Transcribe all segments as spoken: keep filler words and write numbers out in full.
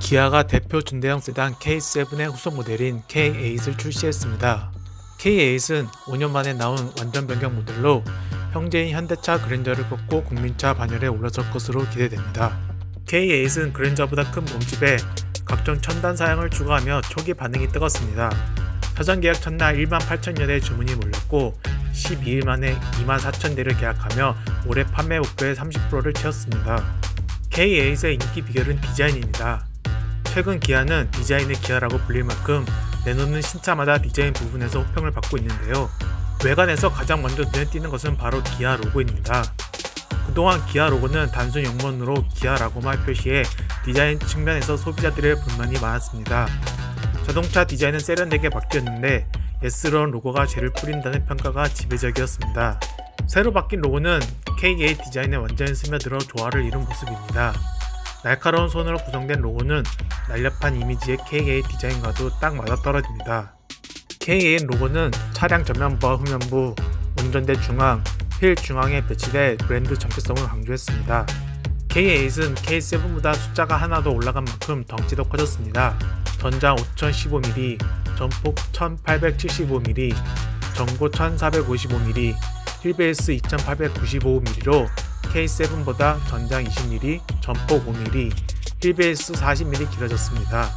기아가 대표 중대형 세단 케이 세븐의 후속 모델인 케이 에잇을 출시했습니다. 케이 에잇은 오 년 만에 나온 완전 변경 모델로 형제인 현대차 그랜저를 꺾고 국민차 반열에 올라설 것으로 기대됩니다. 케이 에잇은 그랜저보다 큰 몸집에 각종 첨단 사양을 추가하며 초기 반응이 뜨겁습니다. 사전 계약 첫날 일만 팔천여 대의 주문이 몰렸고 십이 일 만에 이만 사천 대를 계약하며 올해 판매 목표의 삼십 퍼센트를 채웠습니다. 케이 에잇의 인기 비결은 디자인입니다. 최근 기아는 디자인의 기아라고 불릴 만큼 내놓는 신차마다 디자인 부분에서 호평을 받고 있는데요. 외관에서 가장 먼저 눈에 띄는 것은 바로 기아 로고입니다. 그동안 기아 로고는 단순 영문으로 기아라고만 표시해 디자인 측면에서 소비자들의 불만이 많았습니다. 자동차 디자인은 세련되게 바뀌었는데 예스러운 로고가 죄를 뿌린다는 평가가 지배적이었습니다. 새로 바뀐 로고는 케이 에잇 디자인에 완전히 스며들어 조화를 이룬 모습입니다. 날카로운 손으로 구성된 로고는 날렵한 이미지의 케이 에잇 디자인과도 딱 맞아떨어집니다. 케이 에잇 로고는 차량 전면부와 후면부, 운전대 중앙, 휠 중앙에 배치돼 브랜드 정체성을 강조했습니다. 케이 에잇은 케이 세븐보다 숫자가 하나 더 올라간 만큼 덩치도 커졌습니다. 전장 오천십오 밀리미터, 전폭 천팔백칠십오 밀리미터, 전고 천사백오십오 밀리미터, 휠베이스 이천팔백구십오 밀리미터로 케이 세븐보다 전장 이십 밀리미터, 전폭 오 밀리미터, 휠베이스 사십 밀리미터 길어졌습니다.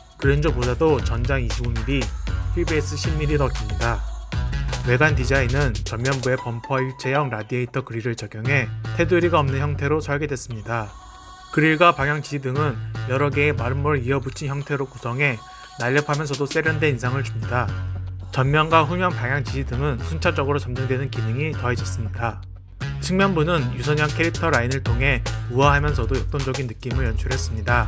그랜저보다도 전장 이십오 밀리미터, 휠베이스 십 밀리미터 더 깁니다. 외관 디자인은 전면부에 범퍼 일체형 라디에이터 그릴을 적용해 테두리가 없는 형태로 설계됐습니다. 그릴과 방향 지시등은 여러 개의 마름모를 이어붙인 형태로 구성해 날렵하면서도 세련된 인상을 줍니다. 전면과 후면 방향 지시등은 순차적으로 점등되는 기능이 더해졌습니다. 측면부는 유선형 캐릭터 라인을 통해 우아하면서도 역동적인 느낌을 연출했습니다.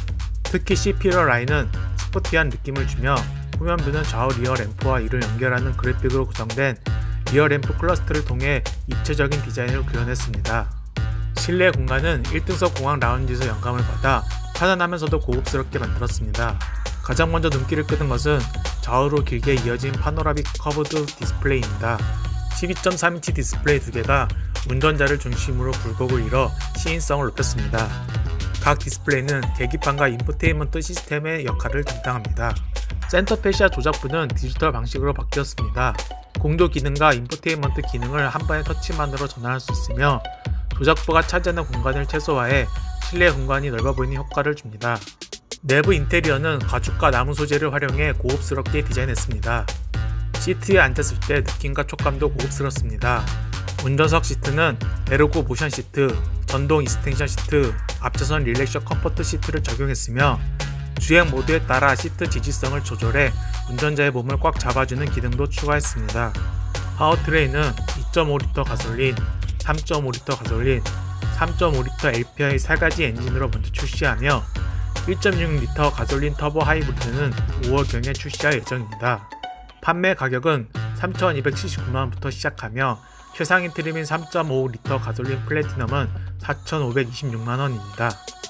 특히 씨피유 라인은 스포티한 느낌을 주며 후면부는 좌우 리어 램프와 이를 연결하는 그래픽으로 구성된 리어 램프 클러스터를 통해 입체적인 디자인을 구현했습니다. 실내 공간은 일 등석 공항 라운지에서 영감을 받아 편안하면서도 고급스럽게 만들었습니다. 가장 먼저 눈길을 끄는 것은 좌우로 길게 이어진 파노라믹 커브드 디스플레이입니다. 십이 점 삼 인치 디스플레이 두 개가 운전자를 중심으로 굴곡을 이뤄 시인성을 높였습니다. 각 디스플레이는 계기판과 인포테인먼트 시스템의 역할을 담당합니다. 센터 페시아 조작부는 디지털 방식으로 바뀌었습니다. 공조 기능과 인포테인먼트 기능을 한 번의 터치만으로 전환할 수 있으며 조작부가 차지하는 공간을 최소화해 실내 공간이 넓어 보이는 효과를 줍니다. 내부 인테리어는 가죽과 나무 소재를 활용해 고급스럽게 디자인했습니다. 시트에 앉았을 때 느낌과 촉감도 고급스럽습니다. 운전석 시트는 에르고 모션 시트, 전동 이스텐션 시트, 앞차선 릴렉셔 컴포트 시트를 적용했으며 주행 모드에 따라 시트 지지성을 조절해 운전자의 몸을 꽉 잡아주는 기능도 추가했습니다. 파워트레인은 이 점 오 리터 가솔린, 삼 점 오 리터 가솔린, 삼 점 오 리터 엘피아이 세 가지 엔진으로 먼저 출시하며 일 점 육 리터 가솔린 터보 하이브리드는 오월경에 출시할 예정입니다. 판매 가격은 삼천이백칠십구만 원부터 시작하며 최상위 트림인 삼 점 오 리터 가솔린 플래티넘은 사천오백이십육만 원입니다.